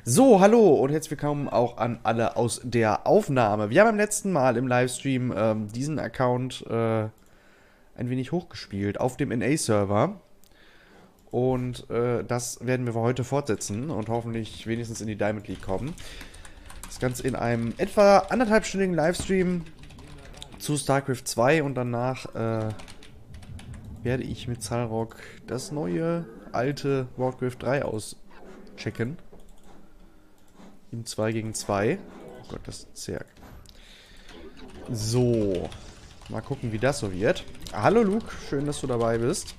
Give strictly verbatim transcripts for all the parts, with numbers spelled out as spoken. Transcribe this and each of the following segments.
So, hallo und herzlich willkommen auch an alle aus der Aufnahme. Wir haben beim letzten Mal im Livestream ähm, diesen Account äh, ein wenig hochgespielt auf dem N A-Server. Und äh, das werden wir heute fortsetzen und hoffentlich wenigstens in die Diamond League kommen. Das Ganze in einem etwa anderthalbstündigen Livestream zu StarCraft zwei und danach äh, werde ich mit Zalrock das neue, alte Warcraft drei auschecken. Im zwei gegen zwei. Oh Gott, das ist ein Zerg. So. Mal gucken, wie das so wird. Hallo Luke, schön, dass du dabei bist.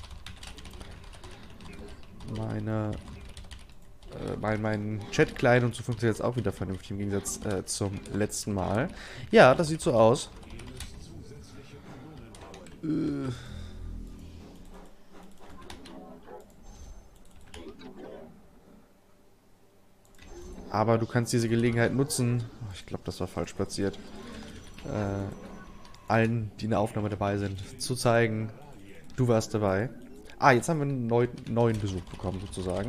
Meine... Äh, mein, mein Chat-Client und so funktioniert jetzt auch wieder vernünftig im Gegensatz äh, zum letzten Mal. Ja, das sieht so aus. Äh... Aber du kannst diese Gelegenheit nutzen. Oh, ich glaube, das war falsch platziert. Äh, allen, die in der Aufnahme dabei sind, zu zeigen, du warst dabei. Ah, jetzt haben wir einen neu, neuen Besuch bekommen, sozusagen.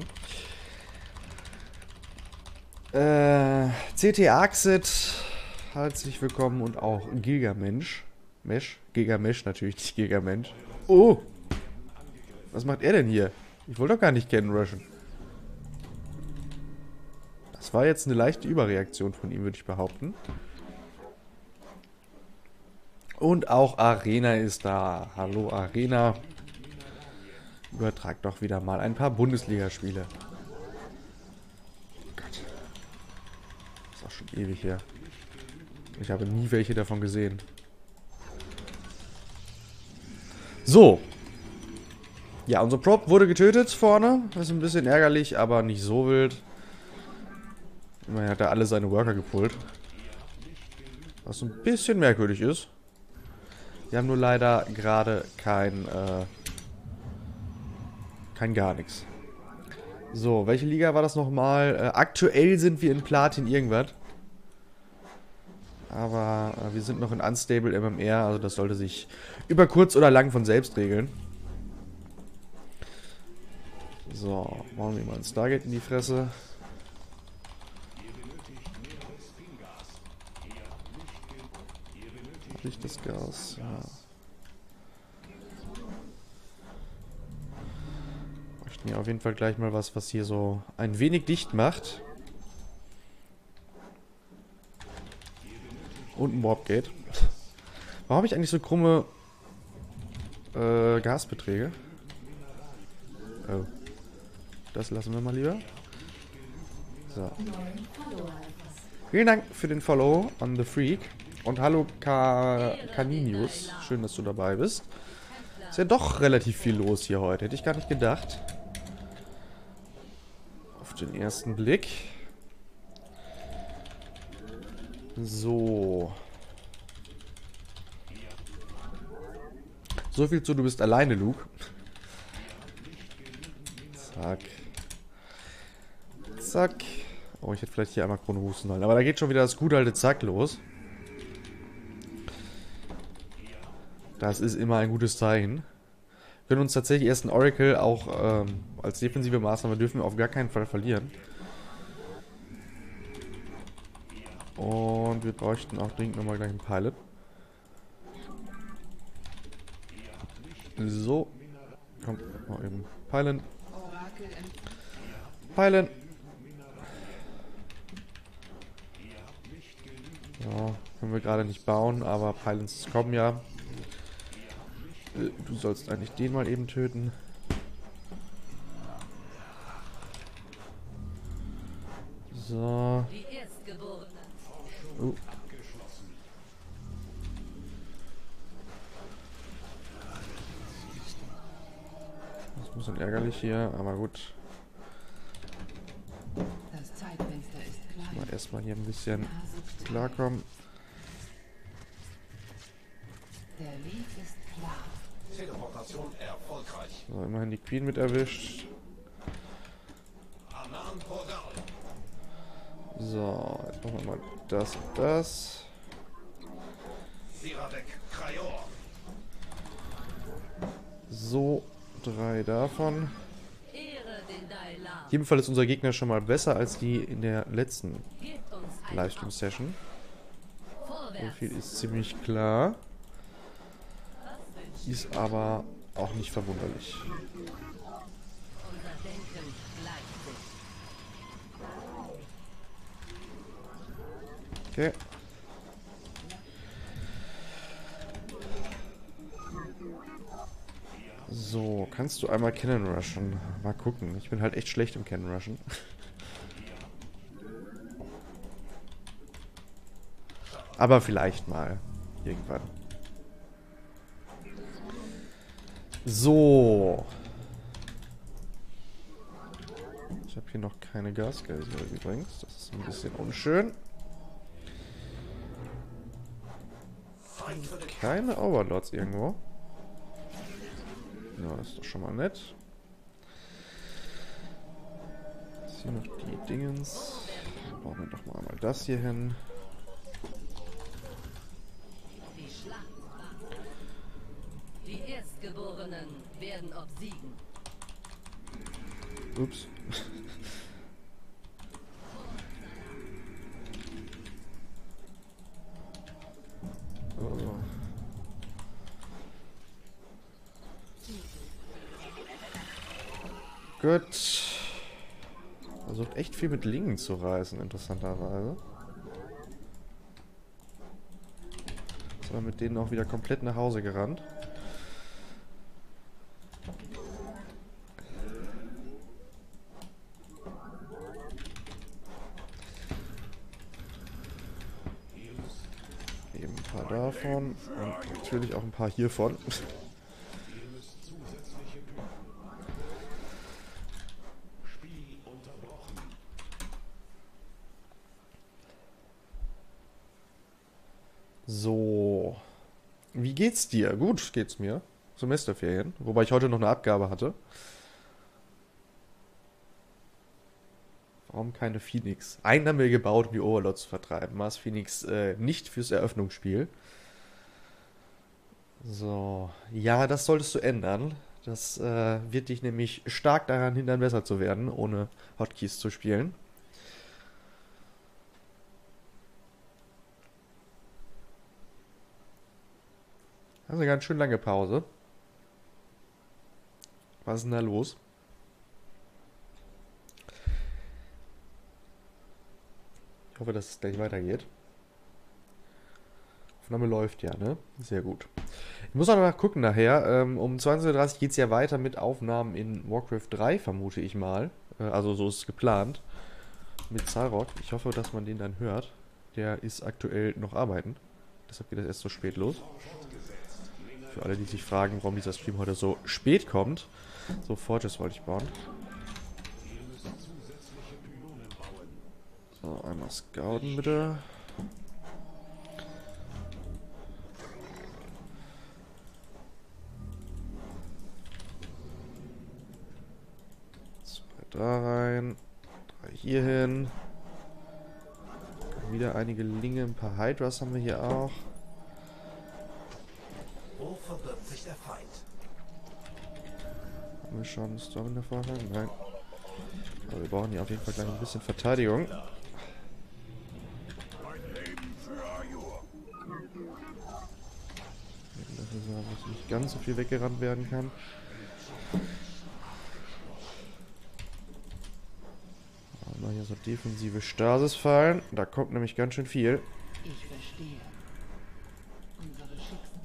Äh, C T Axit, herzlich willkommen und auch Gilgamesh. Mesh? Gigamesh, natürlich nicht Gigamensch. Oh! Was macht er denn hier? Ich wollte doch gar nicht kennen, Russian. Das war jetzt eine leichte Überreaktion von ihm, würde ich behaupten. Und auch Arena ist da. Hallo Arena. Übertrag doch wieder mal ein paar Bundesligaspiele. Gott. Das ist auch schon ewig her. Ich habe nie welche davon gesehen. So. Ja, unser Prop wurde getötet vorne. Das ist ein bisschen ärgerlich, aber nicht so wild. Immerhin hat er alle seine Worker gepullt. Was ein bisschen merkwürdig ist. Wir haben nur leider gerade kein, äh, kein gar nichts. So, welche Liga war das nochmal? Äh, aktuell sind wir in Platin irgendwas. Aber äh, wir sind noch in Unstable M M R, also das sollte sich über kurz oder lang von selbst regeln. So, machen wir mal ein Stargate in die Fresse. Nicht das Gas, ja. Möchten ja auf jeden Fall gleich mal was, was hier so ein wenig dicht macht. Und ein Warp Gate. Warum habe ich eigentlich so krumme äh, Gasbeträge? Oh. Das lassen wir mal lieber. So. Vielen Dank für den Follow on the Freak. Und hallo Ka Caninius. Schön, dass du dabei bist. Ist ja doch relativ viel los hier heute. Hätte ich gar nicht gedacht. Auf den ersten Blick. So. So viel zu, du bist alleine, Luke. Zack. Zack. Oh, ich hätte vielleicht hier einmal Krone husten sollen. Aber da geht schon wieder das gute alte Zack los. Das ist immer ein gutes Zeichen. Wir können uns tatsächlich erst ein Oracle auch ähm, als defensive Maßnahme dürfen wir auf gar keinen Fall verlieren. Und wir bräuchten auch dringend nochmal gleich einen Pilot. So. Komm, mal eben. Pilot. Pilot. Ja, können wir gerade nicht bauen, aber Pilots kommen ja. Du sollst eigentlich den mal eben töten. So. Uh. Das ist ein bisschen ärgerlich hier, aber gut. Mal erstmal hier ein bisschen klarkommen. Der Weg ist klar. Teleportation erfolgreich. So, immerhin die Queen mit erwischt. So, jetzt machen wir mal das und das. So, drei davon. Ehre den Dalai Lama. Auf jeden Fall ist unser Gegner schon mal besser als die in der letzten Livestream-Session. So viel ist ziemlich klar. Ist aber auch nicht verwunderlich. Okay. So, kannst du einmal Cannon rushen? Mal gucken. Ich bin halt echt schlecht im Cannon rushen. Aber vielleicht mal. Irgendwann. So. Ich habe hier noch keine Gasgeiser übrigens. Das ist ein bisschen unschön. Keine Overlords irgendwo. Ja, das ist doch schon mal nett. Jetzt hier noch die Dingens. Dann brauchen wir doch mal einmal das hier hin. Die Schlacht. Die Erstgeborenen werden obsiegen. Ups. Oh. Gut. Versucht echt viel mit Lingen zu reißen, interessanterweise. Ist aber mit denen auch wieder komplett nach Hause gerannt. Eben ein paar davon und natürlich auch ein paar hiervon. So. Wie geht's dir? Gut geht's mir. Semesterferien. Wobei ich heute noch eine Abgabe hatte. Warum keine Phoenix? Einen haben wir gebaut, um die Overlord zu vertreiben. Mars Phoenix äh, nicht fürs Eröffnungsspiel. So. Ja, das solltest du ändern. Das äh, wird dich nämlich stark daran hindern, besser zu werden, ohne Hotkeys zu spielen. Das ist eine ganz schön lange Pause. Was ist denn da los? Ich hoffe, dass es gleich weitergeht. Aufnahme läuft ja, ne? Sehr gut. Ich muss auch noch gucken nachher. Ähm, um zwanzig Uhr dreißig geht es ja weiter mit Aufnahmen in Warcraft drei, vermute ich mal. Äh, also so ist es geplant. Mit Zarok. Ich hoffe, dass man den dann hört. Der ist aktuell noch arbeiten. Deshalb geht das erst so spät los. Für alle, die sich fragen, warum dieser Stream heute so spät kommt. So, Forges wollte ich bauen. So, einmal scouten bitte. Zwei da rein. Drei hier hin. Wieder einige Linge, ein paar Hydras haben wir hier auch. Wo verbirgt sich der Feind? Haben wir schon einen Storm in der Vorhang? Nein. Aber wir brauchen hier auf jeden Fall gleich ein bisschen Verteidigung. Dafür sorgen, dass nicht ganz so viel weggerannt werden kann. Mal hier so defensive Stasisfallen. Da kommt nämlich ganz schön viel. Ich verstehe. Unsere Schicksal.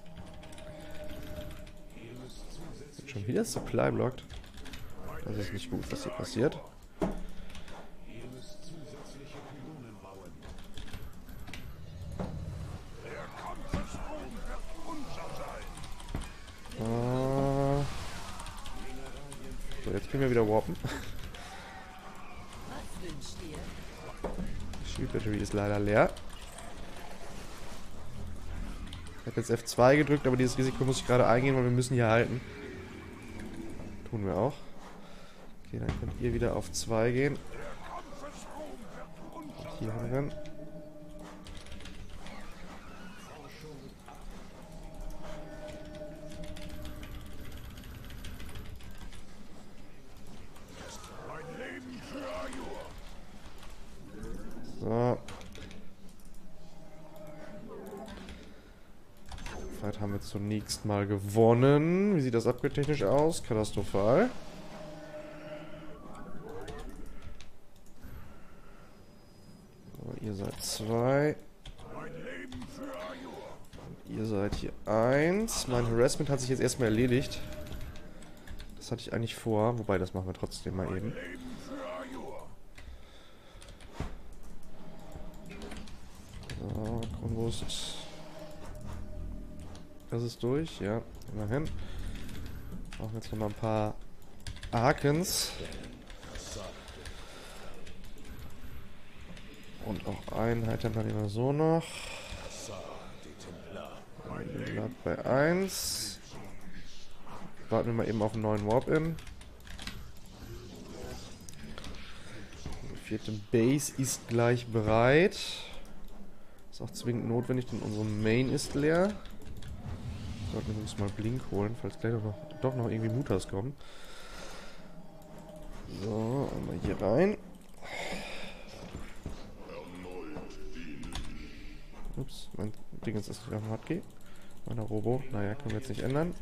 Wird schon wieder Supply blockt. Das ist nicht gut, was hier passiert. Ah. So, jetzt können wir wieder warpen. Die Shield Battery ist leider leer. Ich habe jetzt F zwei gedrückt, aber dieses Risiko muss ich gerade eingehen, weil wir müssen hier halten. Tun wir auch. Okay, dann könnt ihr wieder auf zwei gehen. Und hier rein. So. Fight haben wir zunächst mal gewonnen. Wie sieht das upgrade-technisch aus? Katastrophal. So, ihr seid zwei. Und ihr seid hier eins. Mein Harassment hat sich jetzt erstmal erledigt. Das hatte ich eigentlich vor. Wobei, das machen wir trotzdem mal eben. So, Kronbrust. Das ist durch, ja, immerhin. Brauchen jetzt noch mal ein paar Arkens. Und auch einen High-Templar nehmen wir so noch. Bleibt bei eins. Warten wir mal eben auf einen neuen Warp-In. Die vierte Base ist gleich bereit. Ist auch zwingend notwendig, denn unsere Main ist leer. Sollten wir uns mal Blink holen, falls gleich noch, doch noch irgendwie Mutas kommen. So, einmal hier rein. Ups, mein Ding ist nicht auf dem Hotkey. Meiner Robo. Naja, können wir jetzt nicht ändern.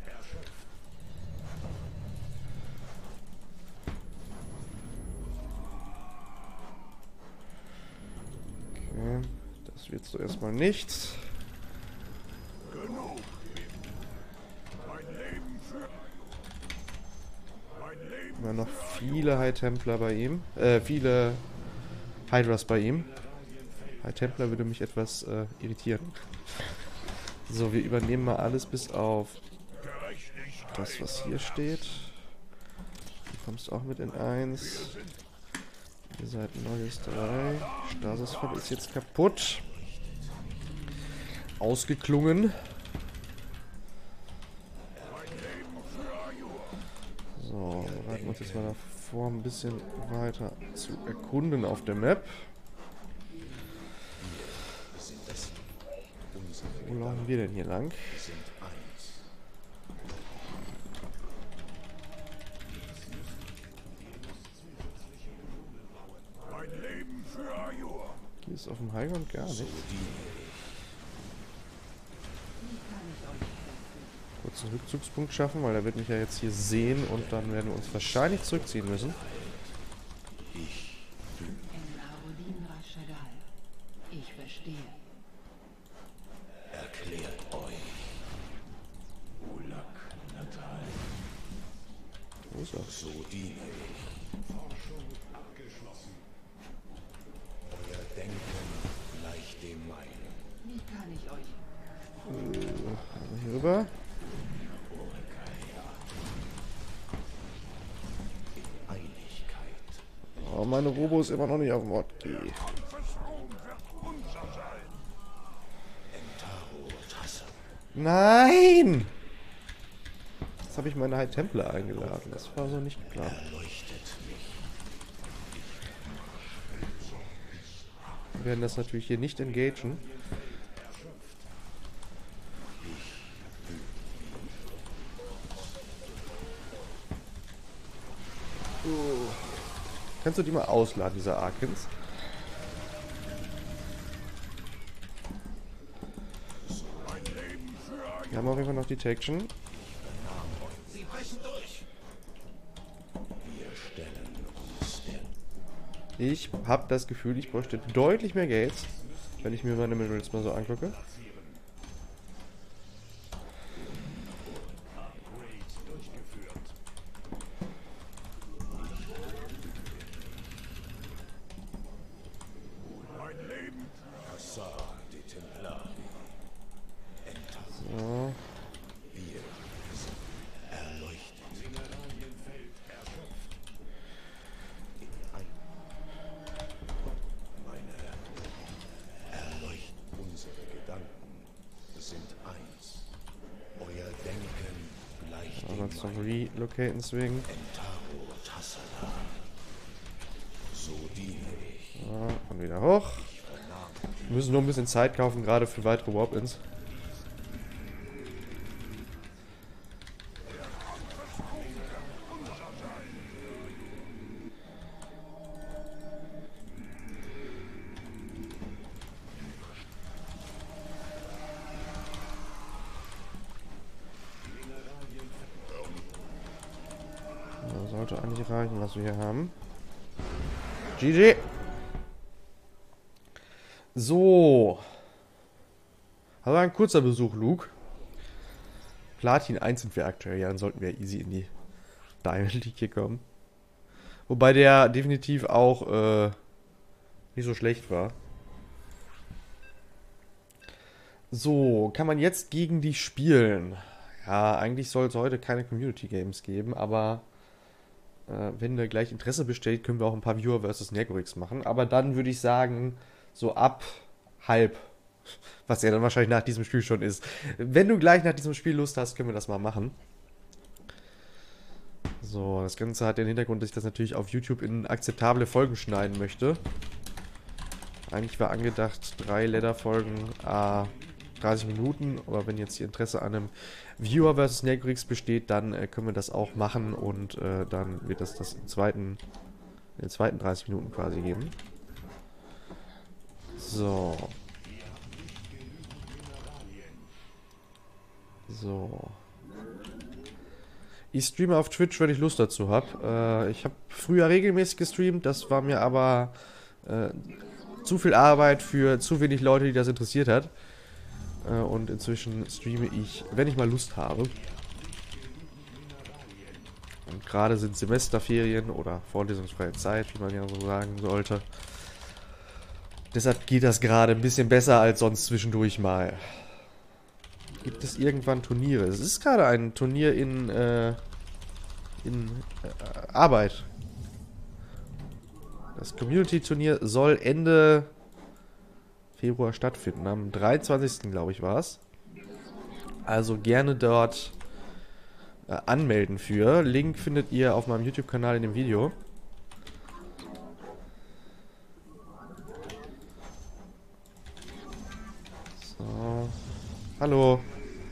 Okay, das wird so erstmal nichts. Immer noch viele High-Templar bei ihm. Äh, viele Hydras bei ihm. High-Templar würde mich etwas äh, irritieren. So, wir übernehmen mal alles bis auf das, was hier steht. Du kommst auch mit in eins. Ihr seid neues drei. Stasisfall ist jetzt kaputt. Ausgeklungen. So, bereiten wir uns jetzt mal davor, ein bisschen weiter zu erkunden auf der Map. Wo laufen wir denn hier lang? Hier ist auf dem Highground gar nicht. Kurz einen Rückzugspunkt schaffen, weil er wird mich ja jetzt hier sehen und dann werden wir uns wahrscheinlich zurückziehen müssen. Ich verstehe. Erklärt euch. Ulak Natal. Wo ist er? So diene ich. Forschung abgeschlossen. Euer Denken gleicht dem meinen. Wie kann ich euch? Äh, hier rüber. Oh, meine Robo ist immer noch nicht auf dem Hotkey. Nein! Jetzt habe ich meine High Templar eingeladen. Das war so nicht geplant. Wir werden das natürlich hier nicht engagen. Oh. Kannst du die mal ausladen, diese Arkens? Wir haben auf jeden Fall noch Detection. Sie brechen durch. Wir stellen uns den. Ich habe das Gefühl, ich bräuchte deutlich mehr Gates, wenn ich mir meine Minerals mal so angucke. So. Aber zum Relocaten swingen. So, und wieder hoch. Wir müssen nur ein bisschen Zeit kaufen, gerade für weitere Warp-Ins. sollte eigentlich reichen, was wir hier haben. G G. So. Aber ein kurzer Besuch, Luke. Platin eins sind wir aktuell, ja, dann sollten wir easy in die Diamond League hier kommen. Wobei der definitiv auch äh, nicht so schlecht war. So, kann man jetzt gegen dich spielen? Ja, eigentlich soll es heute keine Community Games geben, aber äh, wenn da gleich Interesse besteht, können wir auch ein paar Viewer versus. Nergorix machen. Aber dann würde ich sagen, so ab halb, was ja dann wahrscheinlich nach diesem Spiel schon ist. Wenn du gleich nach diesem Spiel Lust hast, können wir das mal machen. So, das Ganze hat den Hintergrund, dass ich das natürlich auf YouTube in akzeptable Folgen schneiden möchte. Eigentlich war angedacht, drei Leather-Folgen, äh, dreißig Minuten, aber wenn jetzt hier Interesse an einem Viewer versus. Nergorix besteht, dann äh, können wir das auch machen und äh, dann wird das das im zweiten, in den zweiten dreißig Minuten quasi geben. So. So. Ich streame auf Twitch, wenn ich Lust dazu habe. Äh, ich habe früher regelmäßig gestreamt, das war mir aber äh, zu viel Arbeit für zu wenig Leute, die das interessiert hat. Äh, und inzwischen streame ich, wenn ich mal Lust habe. Und gerade sind Semesterferien oder vorlesungsfreie Zeit, wie man ja so sagen sollte. Deshalb geht das gerade ein bisschen besser als sonst zwischendurch mal. Gibt es irgendwann Turniere? Es ist gerade ein Turnier in, äh, in äh, Arbeit. Das Community-Turnier soll Ende Februar stattfinden. Am dreiundzwanzigsten glaube ich war es. Also gerne dort äh, anmelden für. Link findet ihr auf meinem YouTube-Kanal in dem Video. So. Hallo.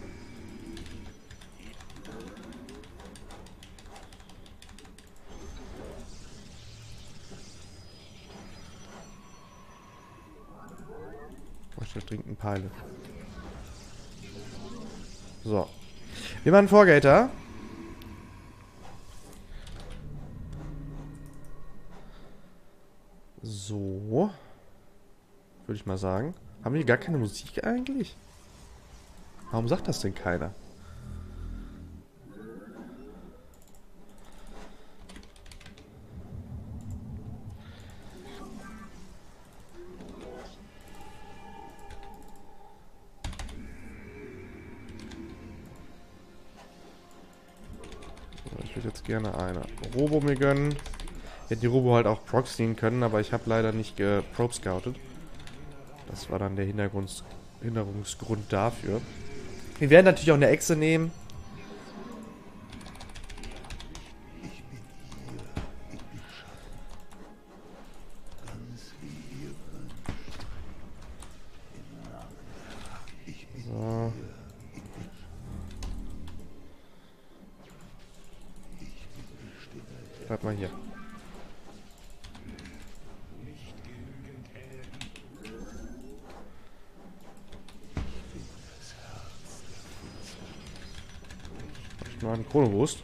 Ich trinken Peile. So. Wir machen Vorgater. So. Würde ich mal sagen. Haben wir gar keine Musik eigentlich? Warum sagt das denn keiner? So, ich würde jetzt gerne eine Robo mir gönnen. Ich hätte die Robo halt auch proxyen können, aber ich habe leider nicht geprobe scoutet. Das war dann der Hintergrund, Hinderungsgrund dafür. Wir werden natürlich auch eine Echse nehmen. So. Bleib mal hier. Mal einen Chronowurst.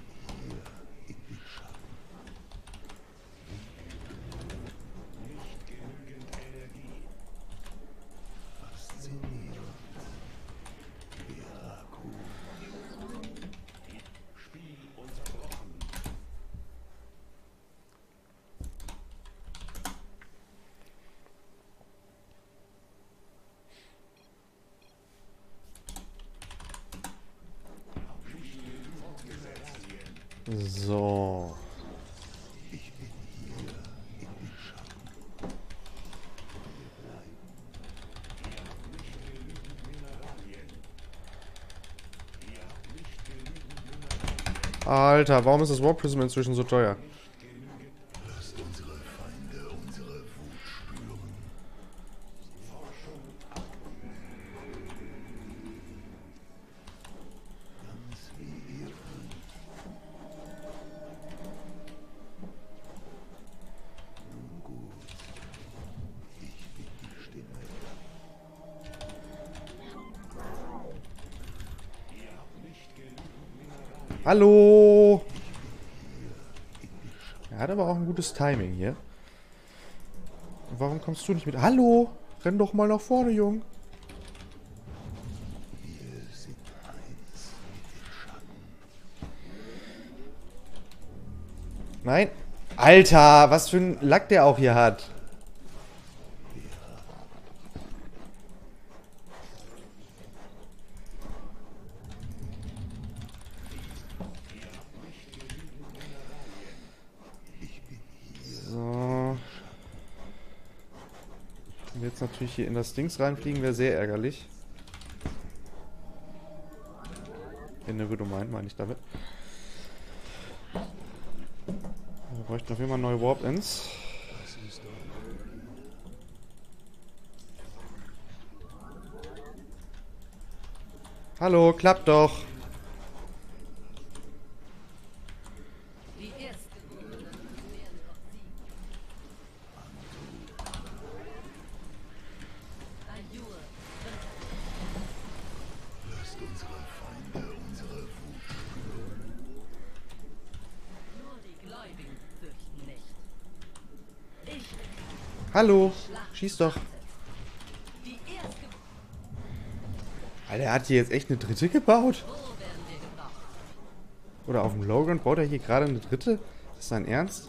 So. Alter, warum ist das Warp Prism inzwischen so teuer? Hallo! Er hat aber auch ein gutes Timing hier. Warum kommst du nicht mit? Hallo? Renn doch mal nach vorne, Jung. Nein. Alter, was für ein Lack der auch hier hat. So. Wenn wir jetzt natürlich hier in das Dings reinfliegen, wäre sehr ärgerlich. In der Widow meint, meine ich damit. Wir bräuchten auf jeden Fall neue Warp-Ins. Hallo, klappt doch. Hallo, schieß doch. Alter, er hat hier jetzt echt eine dritte gebaut? Oder auf dem Lowground baut er hier gerade eine dritte? Ist das sein Ernst?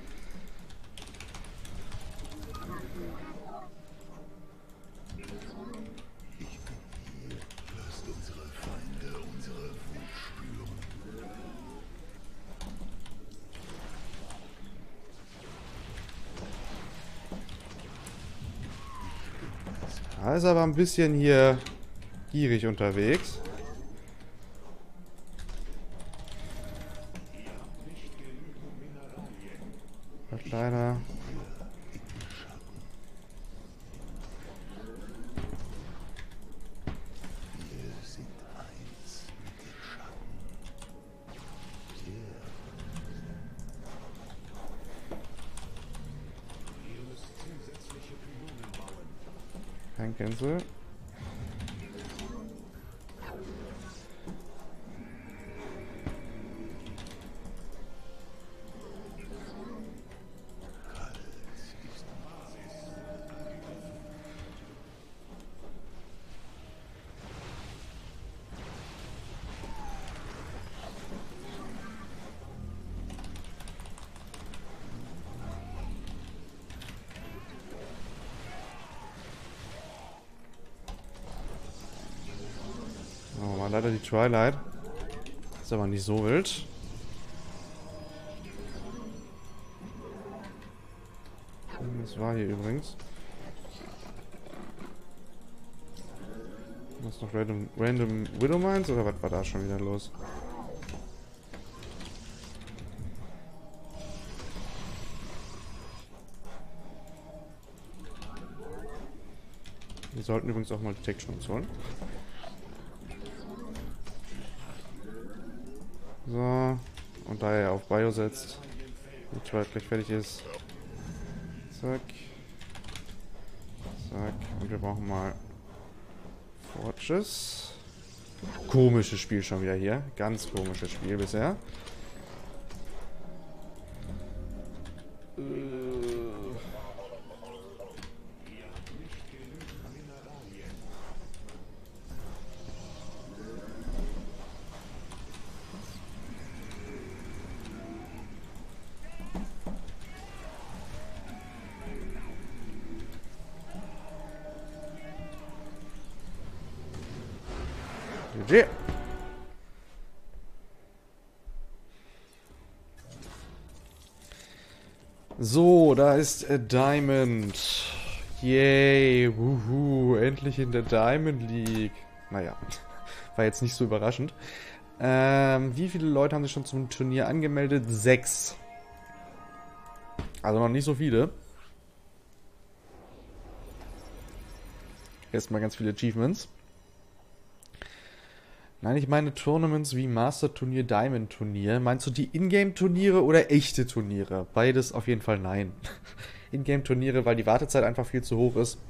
Da ist aber ein bisschen hier gierig unterwegs. Hat leider... Kein Cancel. Leider die Twilight. Ist aber nicht so wild. Das war hier übrigens. Was noch Random, Random Widow Mines oder was war da schon wieder los? Wir sollten übrigens auch mal Detection uns holen. So, und da er auf Bio setzt, die Twilight gleich fertig ist. Zack. Zack. Und wir brauchen mal Forges. Komisches Spiel schon wieder hier. Ganz komisches Spiel bisher. G G. So, da ist äh, Diamond. Yay, wuhu, endlich in der Diamond League. Naja, war jetzt nicht so überraschend. Ähm, wie viele Leute haben sich schon zum Turnier angemeldet? Sechs. Also noch nicht so viele. Erstmal ganz viele Achievements. Nein, ich meine Tournaments wie Master-Turnier, Diamond-Turnier. Meinst du die Ingame-Turniere oder echte Turniere? Beides auf jeden Fall nein. Ingame-Turniere, weil die Wartezeit einfach viel zu hoch ist.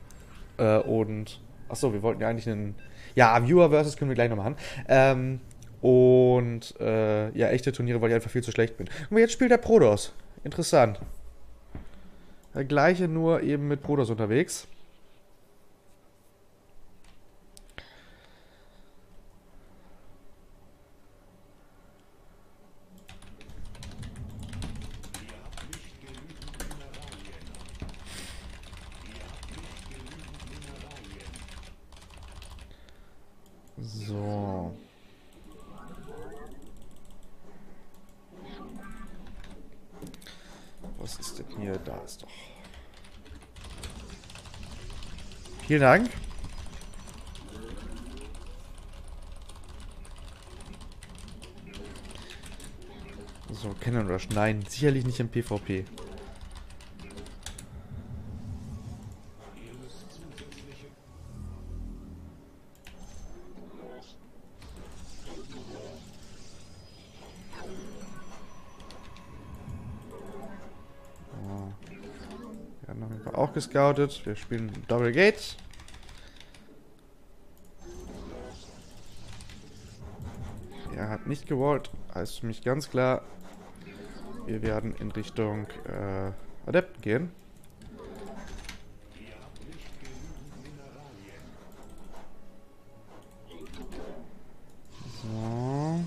Äh, und... Achso, wir wollten ja eigentlich einen... Ja, Viewer versus können wir gleich noch machen. Ähm, Und äh, ja, echte Turniere, weil ich einfach viel zu schlecht bin. Und jetzt spielt der Protoss. Interessant. Der gleiche, nur eben mit Protoss unterwegs. So. Was ist denn hier? Da ist doch. Vielen Dank. So, Cannon Rush. Nein, sicherlich nicht im PvP. Wir haben auf jeden Fall auch gescoutet. Wir spielen Double Gate. Er hat nicht gewollt. Heißt für mich ganz klar, wir werden in Richtung äh, Adepten gehen. So.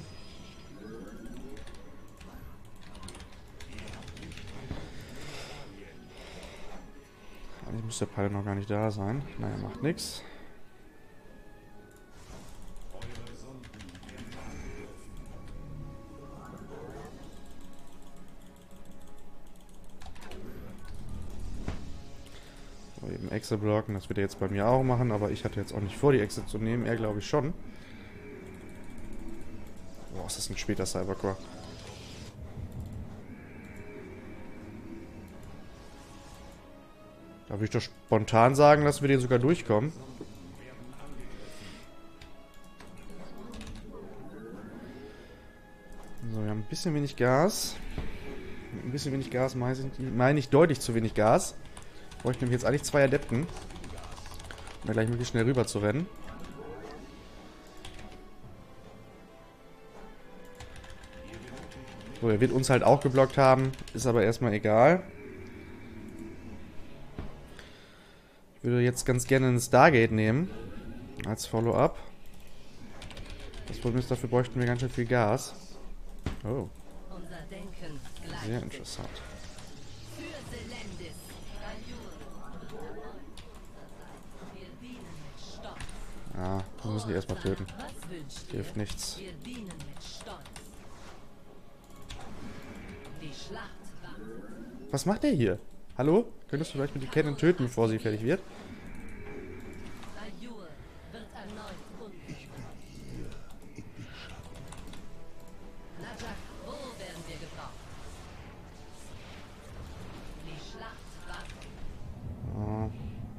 Eigentlich müsste der Pfeil noch gar nicht da sein. Naja, macht nichts. So, eben Exe blocken, das wird er jetzt bei mir auch machen, aber ich hatte jetzt auch nicht vor, die Exe zu nehmen. Er glaube ich schon. Boah, ist das ein später Cybercore. Da würde ich doch spontan sagen, dass wir den sogar durchkommen. So, wir haben ein bisschen wenig Gas. Mit ein bisschen wenig Gas meine ich, meine ich deutlich zu wenig Gas. Bräuchten nämlich jetzt eigentlich zwei Adepten. Um da gleich möglichst schnell rüber zu rennen. So, er wird uns halt auch geblockt haben. Ist aber erstmal egal. Ich würde jetzt ganz gerne ein Stargate nehmen. Als Follow-up. Das Problem ist, dafür bräuchten wir ganz schön viel Gas. Oh. Sehr interessant. Ja, wir müssen die erstmal töten. Hilft nichts. Was macht der hier? Hallo? Könntest du vielleicht mit die Cannon töten, bevor sie fertig wird? Oh.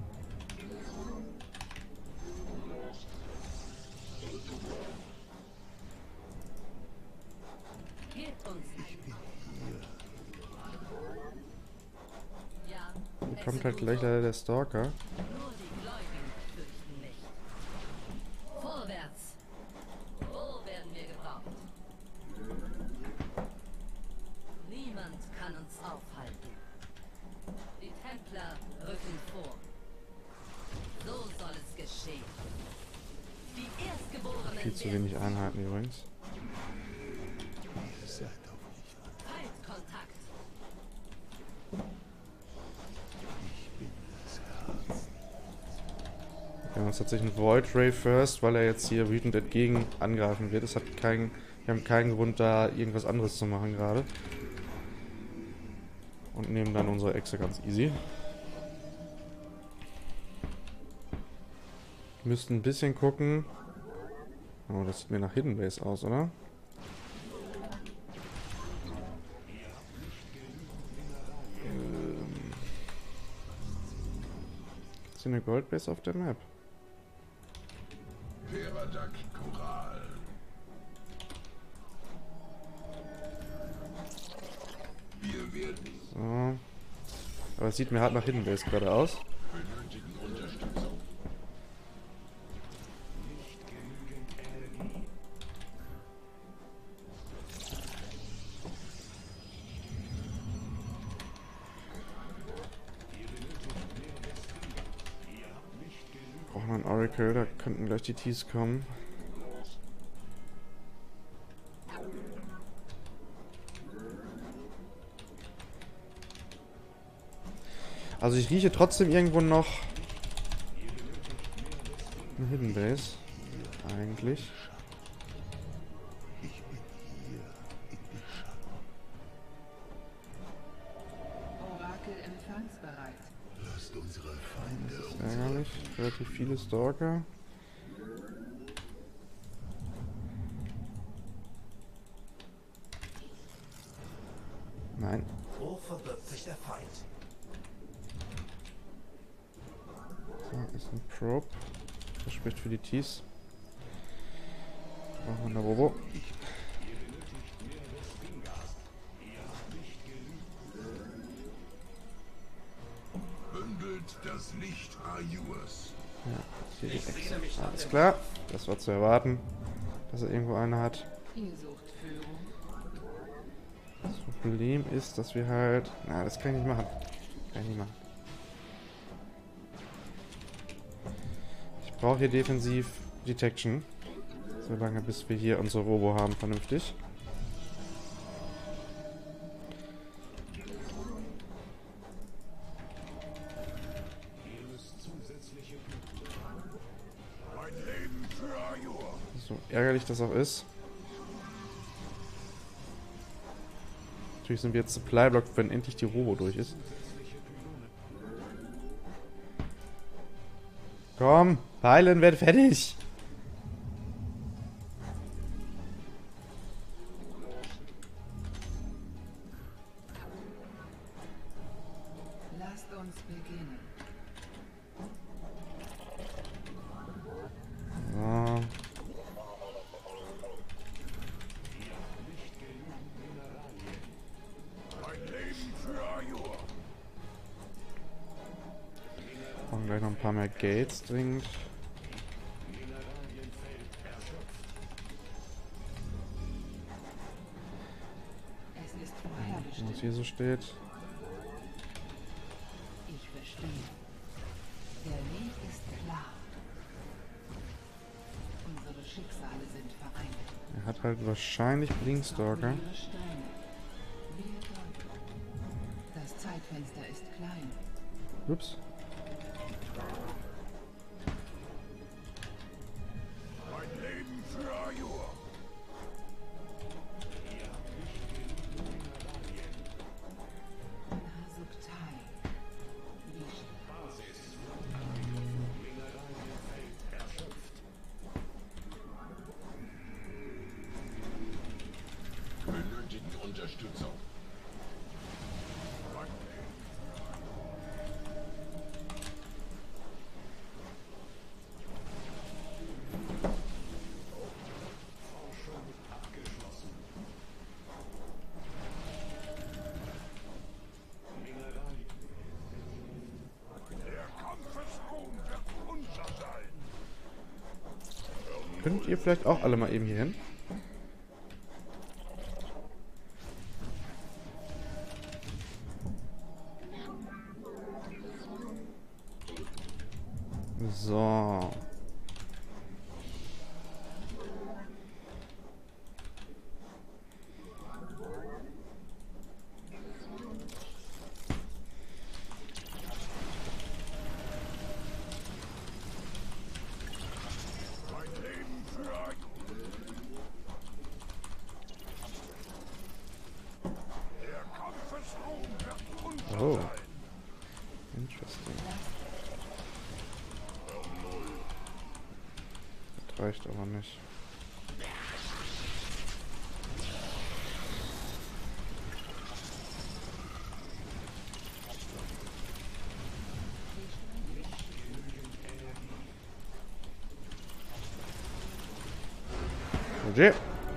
Hier kommt halt gleich leider der Stalker. Niemand kann uns aufhalten. Die Templer rücken vor. So soll es geschehen. Die Erstgeborenen Viel zu wenig Einheiten übrigens. Feindkontakt. Wir haben uns tatsächlich einen Void Ray first, weil er jetzt hier wütend entgegen angreifen wird. Es hat keinen, wir haben keinen Grund, da irgendwas anderes zu machen gerade. Und nehmen dann unsere Echse ganz easy. Wir müssten ein bisschen gucken. Oh, das sieht mir nach Hidden Base aus, oder? Ähm. Ist hier eine Goldbase auf der Map? Peradak Koral. Wir werden So. Aber es sieht mir halt nach Hidden Base gerade aus. benötigen Unterstützung. Nicht genügend Energie. Mal ein Oracle, da könnten gleich die Tees kommen. Also ich rieche trotzdem irgendwo noch eine Hidden Base. Eigentlich. Orakel empfangsbereit. Lasst unsere Feinde Das ist ärgerlich. Relativ viele Stalker. Nein. Wo verbirgt sich der Feind? Da ist ein Probe. Das spricht für die Tees. Brauchen wir eine Robo. bündelt das Licht Ayurs. Ja, hier die Echse. Alles klar. Das war zu erwarten, dass er irgendwo eine hat. Ihr sucht Führung. Das Problem ist, dass wir halt... Na, das kann ich nicht machen. Kann ich nicht machen. Ich brauche hier defensiv Detection. Solange bis wir hier unsere Robo haben, vernünftig. Mein Leben für Ayur. So ärgerlich das auch ist. Natürlich sind wir jetzt Supply Block, wenn endlich die Robo durch ist. Komm, heilen, werd fertig. Lasst uns beginnen. So. Mein Leben für Ayur. Brauchen gleich noch ein paar mehr Gates dringend. Es ist Was vorherbestimmt. hier so steht. Ich verstehe. Der Weg ist klar. Unsere Schicksale sind vereint. Er hat halt wahrscheinlich Blinkstalker. Ihre Steine. Wir dort. Das Zeitfenster ist klein. Ups. Mein Leben für Ayur. Nasuktai. Benötigen Unterstützung. Der Kampfesraum wird unser sein. Könnt ihr vielleicht auch alle mal eben hier hin? So. Mein Leben für Ayur. Der Kampfesraum wird unser Oh. sein. Interesting. Das reicht aber nicht. Okay.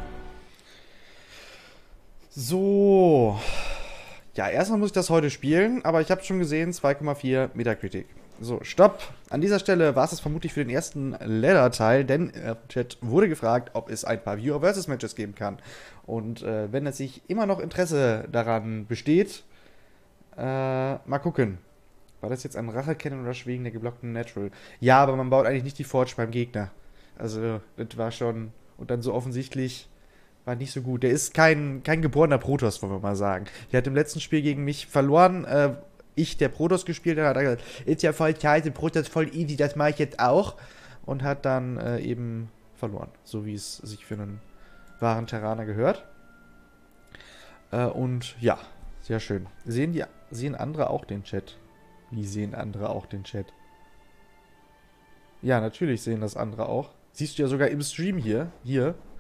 So. Ja, erstmal muss ich das heute spielen, aber ich habe schon gesehen, zwei Komma vier Metacritic. So, stopp. An dieser Stelle war es das vermutlich für den ersten Ladder-Teil, denn im Chat wurde gefragt, ob es ein paar Viewer-versus-Matches geben kann. Und äh, wenn es sich immer noch Interesse daran besteht, äh, mal gucken, War das jetzt ein Rache-Cannon Rush wegen der geblockten Natural? Ja, aber man baut eigentlich nicht die Forge beim Gegner. Also, das war schon... Und dann so offensichtlich... War nicht so gut. Der ist kein, kein geborener Protoss, wollen wir mal sagen. Der hat im letzten Spiel gegen mich verloren. Äh, ich, der Protoss gespielt hat, hat er gesagt, ist ja voll scheiße, Protoss voll easy, das mache ich jetzt auch. Und hat dann äh, eben verloren. So wie es sich für einen wahren Terraner gehört. Äh, und ja, sehr schön. Sehen, die, sehen andere auch den Chat? Wie sehen andere auch den Chat? Ja, natürlich sehen das andere auch. Siehst du ja sogar im Stream hier. Hier.